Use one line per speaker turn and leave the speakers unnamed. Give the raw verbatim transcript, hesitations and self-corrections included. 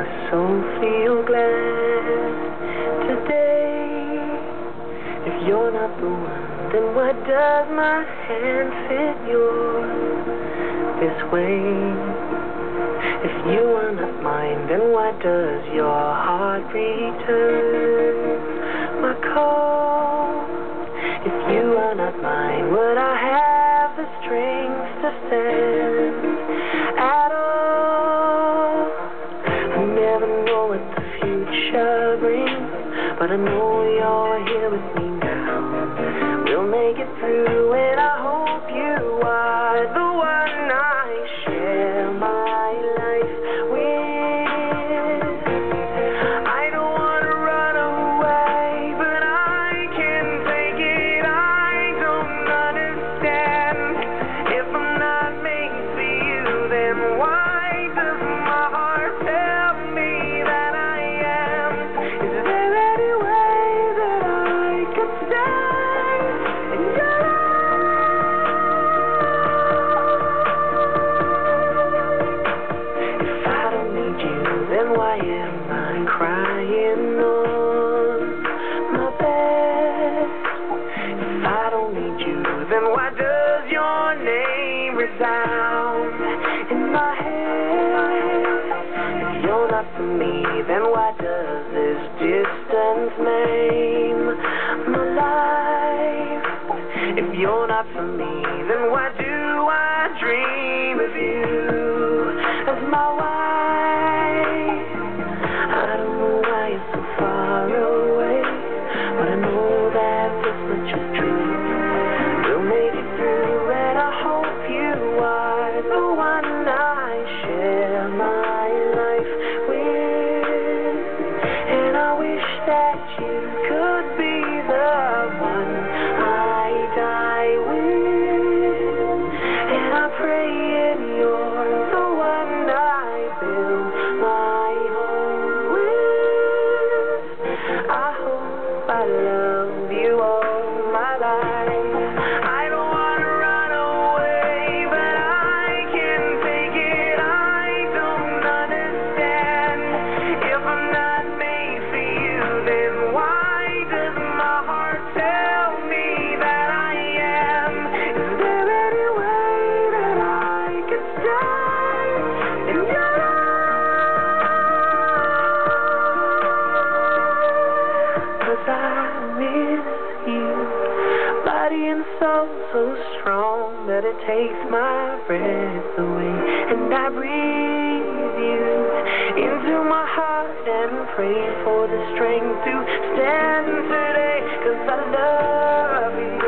my soul feel glad today. If you're not the one, then why does my hand fit yours this way? If you are not mine, then why does your heart return my call? If you are not mine, would I have the strength to stand at all? I never know what the future brings, but I know you're here with me now. We'll make it through, and I hope you are the one I share my life with. I don't want to run away, but I can't take it. I don't understand. If I'm not made for you, then why does my heart tell me that I am? Is there any way that I could stay in your life? If I don't need you, then why am I crying on my bed? If I don't need you, then why does your name resound in my head? If you're not for me, then why does this distance maim my life? If you're not for me, then why do I dream of you as my wife? I don't know why you're so far away, but I know that this much is true. We'll make it through, and I hope you are the one I share my life with. And I wish that you could be the one I die with. And I pray if you're the one I build my home with. I hope I love you all my life. I don't want to run away, but I can't take it. I don't understand. If I'm not made for you, then why does my heart tell me that I am? Is there any way that I could stay in your life? 'Cause I miss you, body and soul so strong that it takes my breath away. And I breathe you into my heart and pray for the strength to stand today. 'Cause I love you.